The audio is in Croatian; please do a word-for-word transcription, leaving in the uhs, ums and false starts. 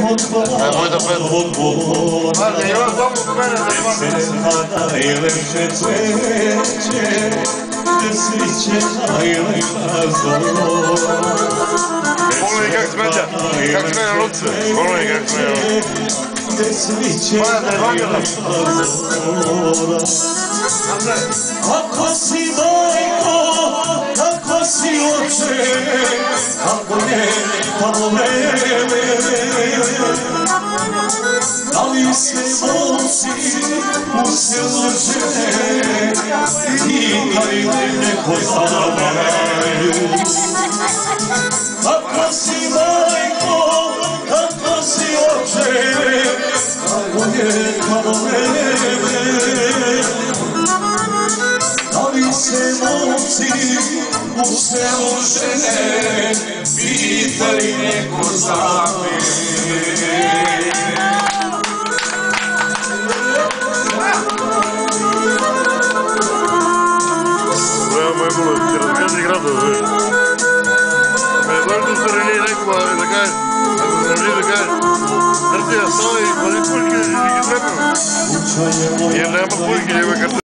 Nemoj da pet. Ajde, ima samo u mene da ima mene. Najlepše cveće, gde sviće najlepša zora. Pogledaj kak smeća, kak smeća lukce, pogledaj kak smeća. Gde sviće najlepša zora. Kako si majko, kako si oče, kako je tamo vreme. Da li se momci u selu žene, pitaju neko za mene. Kako si majko, kako si oče, kako je tamo vreme. Da li se momci u selu žene, pitaju neko za mene. Ti razgazi gradove. Me dođe da se relije nekoga da kaže, ako se relije da kaže, Krtija stoji, pa ni puljke, ni trebaju. Jer nema puljke, nema kartela.